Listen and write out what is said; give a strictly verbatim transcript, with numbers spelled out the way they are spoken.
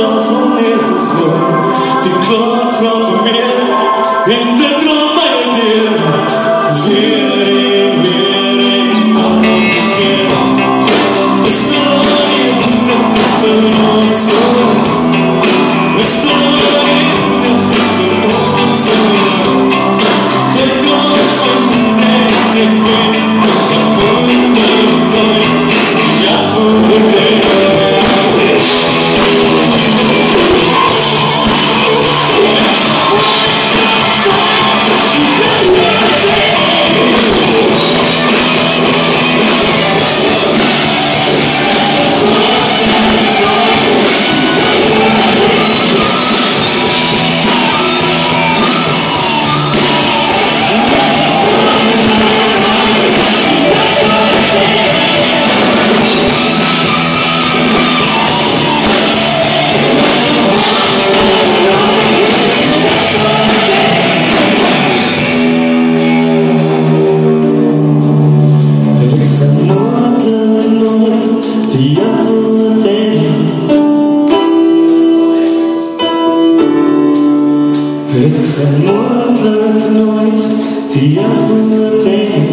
tafel neergegooid. Die klaar vraag vir meer en dit raak my deur. Weer en weer en nog een keer. Is daar enigiets vir ons so? Is daar enigiets vir ons so? Dit raak my en ek weet ek moet my nooit ja voor die ek gaan moeilijk nooit die antwoord heen.